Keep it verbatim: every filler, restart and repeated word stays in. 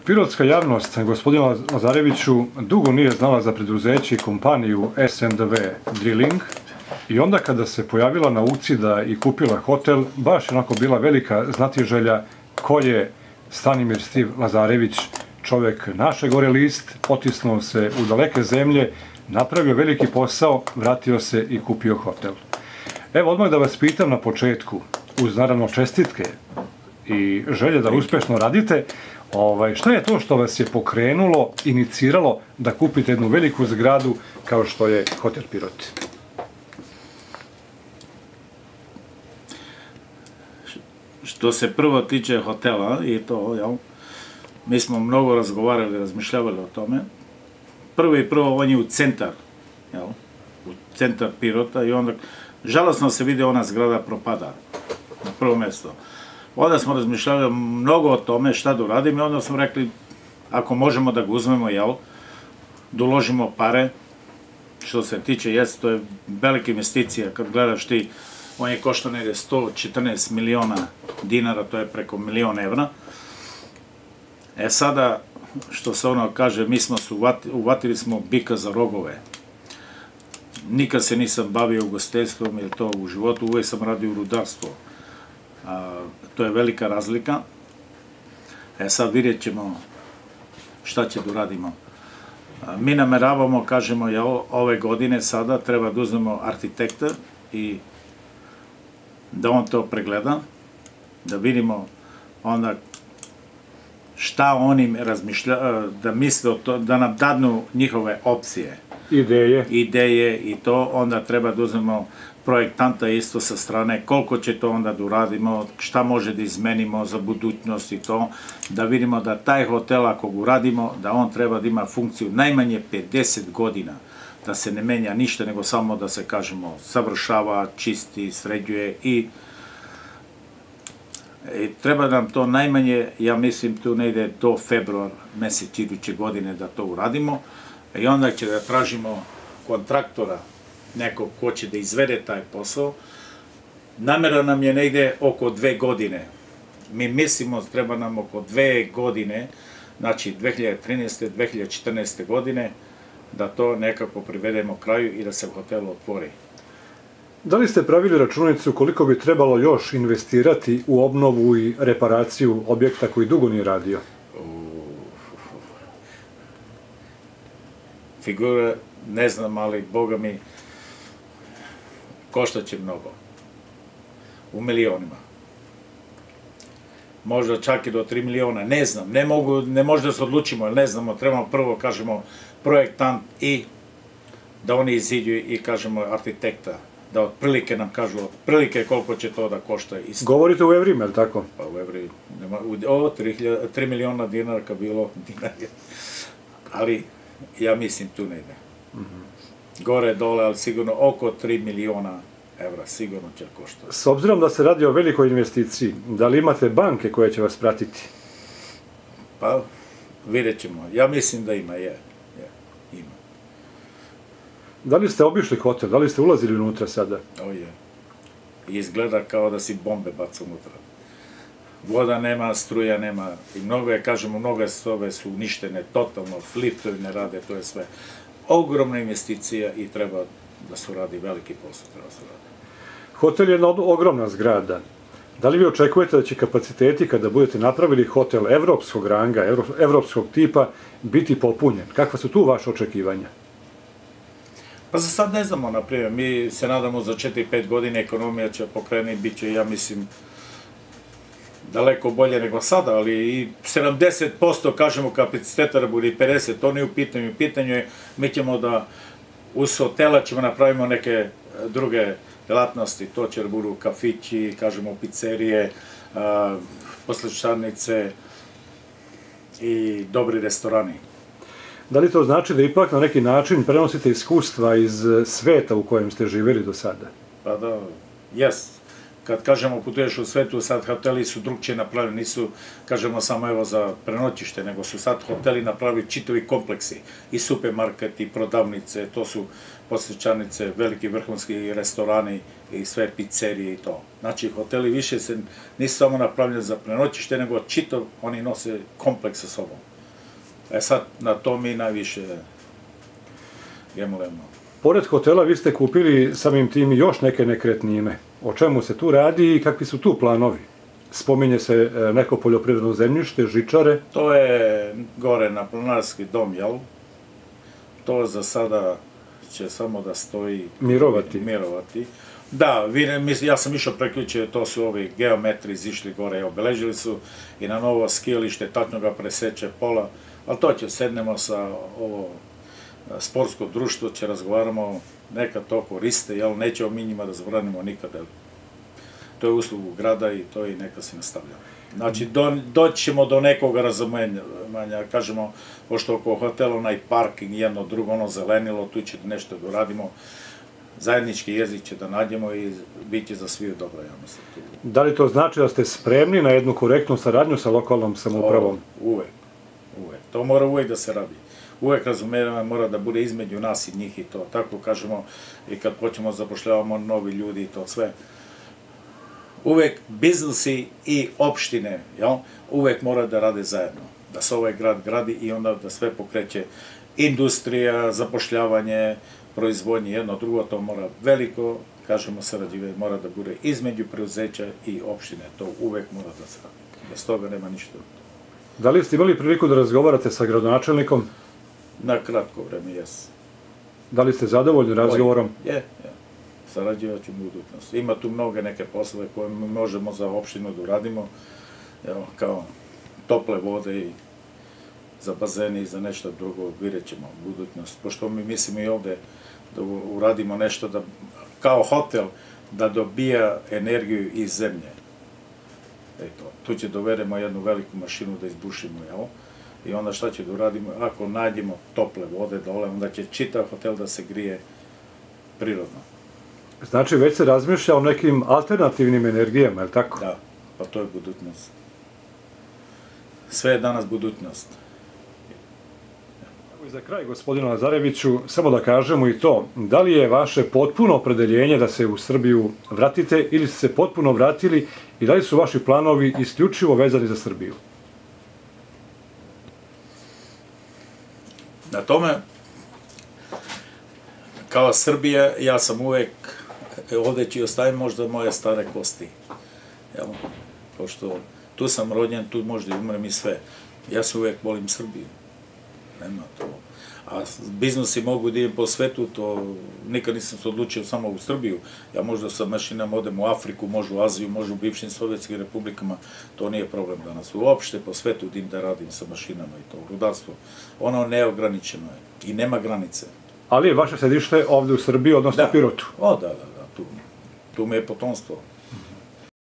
Pirotska javnost, gospodine Lazareviću, dugo nije znala za preduzeće i kompaniju S and W Drilling i onda kada se pojavila na aukciji da i kupila hotel, baš onako bila velika znatiželja ko je Stanimir Stiv Lazarević, čovek naše gore list, otisnuo se u daleke zemlje, napravio veliki posao, vratio se i kupio hotel. Evo odmah da vas pitam na početku, uz naravno čestitke i želje da uspešno radite, Ovaj, šta je to što vas je pokrenulo, iniciralo da kupite jednu veliku zgradu kao što je Hotel Pirot? Što se prvo tiče hotela i to, jel, mi smo mnogo razgovarali, razmišljavali o tome. Prvo i prvo on je u centar, jel, u centar Pirota i onda žalosno se vidi ona zgrada propada na prvo mjesto. Onda smo razmišljali mnogo o tome šta da uradim i onda smo rekli ako možemo da ga uzmemo, jel, da uložimo pare, što se tiče, jes, to je velika investicija, kad gledaš ti, on je koštao negde sto četrnaest miliona dinara, to je preko milion evra. E sada, što se ono kaže, mi smo se uvatili smo bika za rogove. Nikad se nisam bavio ugostiteljstvom, jer to u životu, uvek sam radio u rudarstvu. To je velika razlika. E sad vidjet ćemo šta će da uradimo. Mi nameravamo, kažemo, jel, ove godine sada treba da uzmemo arhitekta i da on to pregleda, da vidimo onda šta oni razmišljaju, da misle o to, da nam dadnu njihove opcije. Ideje. Ideje i to, onda treba da uzmemo projektanta isto sa strane, koliko će to onda da uradimo, šta može da izmenimo za budućnost i to, da vidimo da taj hotel, ako ga uradimo, da on treba da ima funkciju najmanje pedeset godina, da se ne menja ništa, nego samo da se, kažemo, savršava, čisti, sređuje i treba nam to najmanje, ja mislim, tu ne ide do februar mesec iduće godine da to uradimo i onda će da tražimo kontraktora, nekog ko će da izvede taj posao. Namera nam je negde oko dve godine. Mi mislimo da treba nam oko dve godine, znači dve hiljade trinaeste. dve hiljade četrnaeste. godine, da to nekako privedemo kraju i da se hotel otvori. Da li ste pravili računicu koliko bi trebalo još investirati u obnovu i reparaciju objekta koji dugo nije radio? Figura, ne znam, ali boga mi, koštaće mnogo. U milionima. Možda čak i do tri miliona, ne znam, ne mogu, ne možda se odlučimo, ne znamo, trebamo prvo, kažemo, projektant i da oni iziđu i, kažemo, arhitekta, da otprilike nam kažu, otprilike koliko će to da košta. Govorite u evrima, je li tako? Pa u evri, ovo tri miliona dinarka bilo dinara, ali ja mislim tu ne ide. Gore, dole, ali sigurno oko tri miliona evra, sigurno će koštati. S obzirom da se radi o velikoj investiciji, da li imate banke koje će vas pratiti? Pa, vidjet ćemo. Ja mislim da ima, je. Ima. Da li ste obišli hotel? Da li ste ulazili unutra sada? O je. Izgleda kao da si bombe baca unutra. Voda nema, struja nema. I mnogo je, kažemo, mnoge sobe su uništene, totalno, liftovi ne rade, to je sve. Ogromna investicija i treba da se uradi veliki posao. Hotel je jedna ogromna zgrada. Da li vi očekujete da će kapaciteti kada budete napravili hotel evropskog ranga, evropskog tipa, biti popunjen? Kakva su tu vaše očekivanja? Pa za sad ne znamo, naprimjer, mi se nadamo za četiri pet godine ekonomija će pokreni, bit će, ja mislim, daleko bolje nego sada, ali i sedamdeset posto, kažemo, kapaciteta da bude i pedeset, to nije u pitanju. U pitanju je, mi ćemo da uz hotela ćemo napravimo neke druge delatnosti, to će da budu kafići, kažemo, pizzerije, poslušarnice i dobri restorani. Da li to znači da ipak na neki način prenosite iskustva iz sveta u kojem ste živjeli do sada? Pa da, jes. Kad, kažemo, putuješ u svetu, sad hoteli su drugčije napravili, nisu, kažemo, samo evo za prenoćište, nego su sad hoteli napravili čitavi kompleksi, i supermarket, i prodavnice, to su posjećanice, veliki vrhunski restorani i sve pizzerije i to. Znači, hoteli više se nisu samo napravljeni za prenoćište, nego čitav oni nose kompleks sa sobom. E sad, na to mi najviše gemulemo. Pored hotela vi ste kupili samim tim još neke nekretnine. O čemu se tu radi i kakvi su tu planovi? Spominje se neko poljoprivredno zemljište, žičare. To je gore na Planarski dom, jel? To za sada će samo da stoji... Mirovati. Mirovati. Da, ja sam išao preključio, to su ovi geometri izišli gore, obeležili su i na novo skijalište, tačno ga preseče pola, ali to će, sednemo sa ovo sportsko društvo, će razgovaramo, neka to koriste, jel, nećemo mi njima da zabranimo nikada. To je uslugu grada i to i neka se nastavlja. Znači, doći ćemo do nekog razumanja, kažemo, pošto oko hotela onaj parking, jedno drugo, ono zelenilo, tu će nešto da uradimo, zajednički jezik će da nađemo i bit će za sviju dobro, ja mislim. Da li to znači da ste spremni na jednu korektnu saradnju sa lokalnom samoupravom? Uvek, uvek. To mora uvek da se radi. Uvek razumijevanje mora da bude između nas i njih i to. Tako kažemo i kad počnemo zapošljavamo novi ljudi i to sve. Uvek biznisi i opštine, uvek mora da rade zajedno. Da se ovaj grad gradi i onda da sve pokreće industrija, zapošljavanje, proizvodnje, jedno drugo, to mora veliko, kažemo, sarađive, mora da bude između preuzeća i opštine. To uvek mora da se radi. Bez toga nema ništa. Da li ste imali priliku da razgovarate sa gradonačelnikom? Na kratko vreme, jes. Da li ste zadovoljni razgovorom? Je, je. Sarađivat ću u budućnosti. Ima tu mnoge neke poslove koje možemo za opštinu da uradimo, kao tople vode i za bazene i za nešto drugo, vidjet ćemo u budućnosti. Pošto mi mislimo i ovde da uradimo nešto da, kao hotel, da dobija energiju iz zemlje. Eto, tu će dovedemo jednu veliku mašinu da izbušimo, jel? I onda šta će da uradimo? Ako nađemo tople vode dole, onda će čitav hotel da se grije prirodno. Znači, već se razmišlja o nekim alternativnim energijama, je li tako? Da, pa to je budućnost. Sve je danas budućnost. I za kraj, gospodinu Lazareviću, samo da kažemo i to, da li je vaše potpuno opredeljenje da se u Srbiju vratite ili ste se potpuno vratili i da li su vaši planovi isključivo vezani za Srbiju? Na tome, kao Srbija, ja sam uvek, ovde ću i ostavim možda moje stare kosti. Pošto tu sam rođen, tu možda i umrem i sve. Ja se uvek volim Srbiju. Nema to. A biznesi mogu da idem po svetu, to nikad nisam se odlučio samo u Srbiju. Ja možda sa mašinama odem u Afriku, možda u Aziju, možda u bivšim sovjetskim republikama. To nije problem danas. Uopšte po svetu idem da radim sa mašinama i to, rudarstvo. Ono neograničeno je i nema granice. Ali je vaše sedište ovde u Srbiji, odnosno Pirotu? O, da, da, da. Tu mi je potomstvo.